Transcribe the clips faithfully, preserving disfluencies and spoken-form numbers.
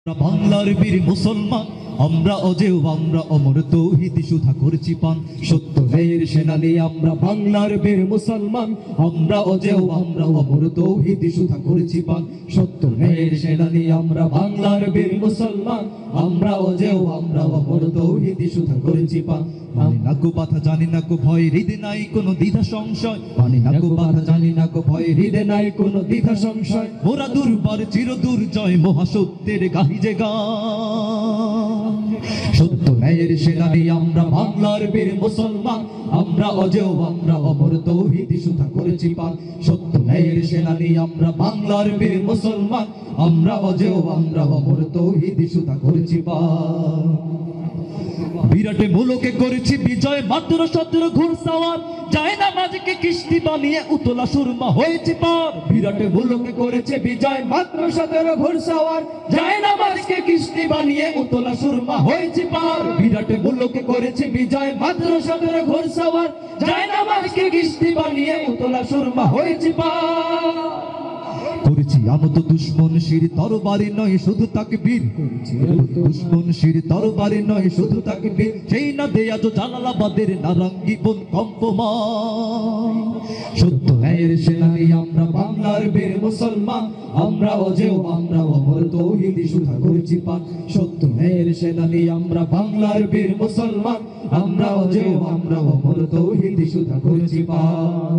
বাংলার বীর মুসলমান আমরা অজেয় আমরা অমর তৌহিদি সুধা করছি পান সত্য ন্যায়ের সেনানী আমরা বাংলার বীর মুসলমান আমরা অজেয় আমরা অমর তৌহিদি সুধা করছি পান সত্য ন্যায়ের সেনানী আমরা বাংলার বীর মুসলমান আমরা অজেয় আমরা অমর তৌহিদি সুধা করছি পান মানি না কো বাধা জানি না কো ভয় হৃদে নাই কোনো দ্বিধা সংশয় মানি না কো বাধা জানি না কো ভয় হৃদে নাই কোনো দ্বিধা সংশয় মোরা দুর্বার চির দুর্জয় মহাসত্যের গাহি যে গান সত্য ন্যায়ের সেনানী আমরা বাংলার বীর মুসলমান আমরা অজেয় আমরা অমর তৌহিদি সুধা করেছি পান সত্য ন্যায়ের সেনানী আমরা বাংলার বীর মুসলমান আমরা অজেয় আমরা অমর তৌহিদি সুধা করেছি পান বিরাটে মুলুকে করেছি বিজয় মাত্র সতেরো ঘোড়সাওয়ার যায় না মাঝকে কিস্তি বানিয়ে উতলা সুরমা হয়েছে পার বিরাটে মুলুকে করেছে বিজয় মাত্র সতেরো ঘোড়সাওয়ার যায় না মাঝকে কিস্তি বানিয়ে উতলা সুরমা হয়েছে পার বিরাটে মুলুকে করেছে বিজয় মাত্র সতেরো ঘোড়সাওয়ার যায় না মাঝকে কিস্তি বানিয়ে উতলা সুরমা হয়েছে পার করেছি আমত দুশ্মন শির তরবারি নয় শুধু তাকে বীর করেছি দুশ্মন শির তরবারি নয় শুধু তাকে বীর সেই না দেয়া তো জালালাবাদের নারাঙ্গি বন কম্পমান সত্য ন্যায়ের সেনানী আমরা বাংলার বীর মুসলমান আমরা অজেয় আমরা অমর তৌহিদি সুধা করেছি পান সত্য ন্যায়ের সেনানী আমরা বাংলার বীর মুসলমান আমরা অজেয় আমরা অমর তৌহিদি সুধা করেছি পান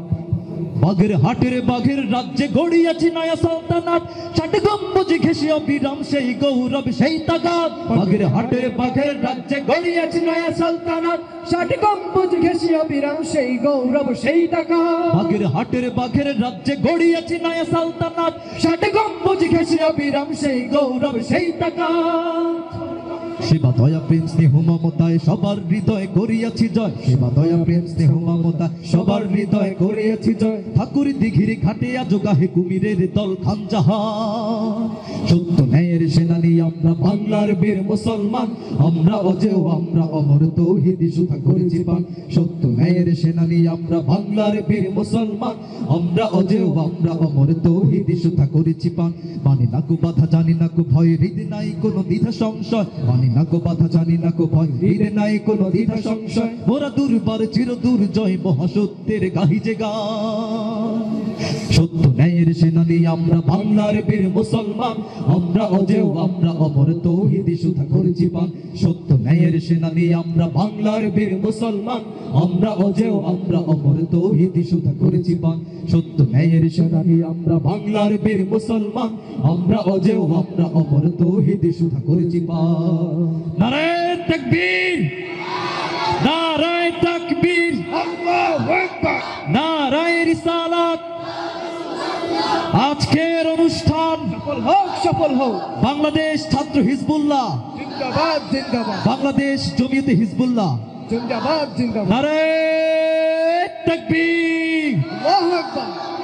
বাঘের হাটের বাঘের রাজ্যে গড়িয়াছি নয়া সালতানাত ষাট গম্বুজ ঘেঁষে অবিরাম সেই গৌরব সেই তাগাদ বাঘের হাটের বাঘের রাজ্যে গড়িয়াছি নয়া সালতানাত ষাট গম্বুজ ঘেঁষে অবিরাম সেই গৌরব সেই তাগাদ বাঘের হাটের বাঘের রাজ্যে গড়িয়াছি নয়া সালতানাত ষাট গম্বুজ ঘেঁষে অবিরাম সেই গৌরব সেই তাগাদ সেবা দয়া প্রেম স্নেহ মমতায় সবার হৃদয় করিয়াছি জয় সেবা দয়া প্রেম স্নেহ মমতায় সবার হৃদয় করিয়াছি জয় ঠাকুর দিঘির ঘাটে আজ গাহে কুমিরের দল খানজাহান সত্য ন্যায়ের সেনানী আমরা বাংলার বীর মুসলমান আমরা অজেয় আমরা অমর তৌহিদি সুধা করেছি পান সত্য ন্যায়ের সেনানী আমরা বাংলার বীর মুসলমান আমরা অজেয় আমরা অমর তৌহিদি সুধা করেছি পান মানি না কো বাধা জানি না কো ভয় হৃদে নাই কোনো দ্বিধা সংশয় মানি না কো বাধা জানি না কো ভয় হৃদে নাই কোনো দ্বিধা সংশয় মোরা দুর্বার চির দুর্জয় মহাসত্যের গাহি যে গান সত্য ন্যায়ের সেনানী আমরা বাংলার বীর মুসলমান আমরা অজেয় আমরা অমর তৌহিদি সুধা করেছি পান সত্য ন্যায়ের সেনানী আমরা বাংলার বীর মুসলমান আমরা অজেয় আমরা অমর তৌহিদি সুধা করেছি পান সত্য ন্যায়ের সেনানী আমরা বাংলার বীর মুসলমান আমরা অজেয় আমরা অমর তৌহিদি সুধা করেছি পান নারায়ে তাকবীর নারায়ে তাকবীর আল্লাহু আকবার নারায়ে রিসালাত আজকের অনুষ্ঠান সফল হোক সফল হোক বাংলাদেশ ছাত্র হিজবুল্লাহ জিন্দাবাদ জিন্দাবাদ বাংলাদেশ জমিয়তে হিজবুল্লাহ জিন্দাবাদ জিন্দাবাদ নারায়ে তাকবীর আল্লাহু আকবার।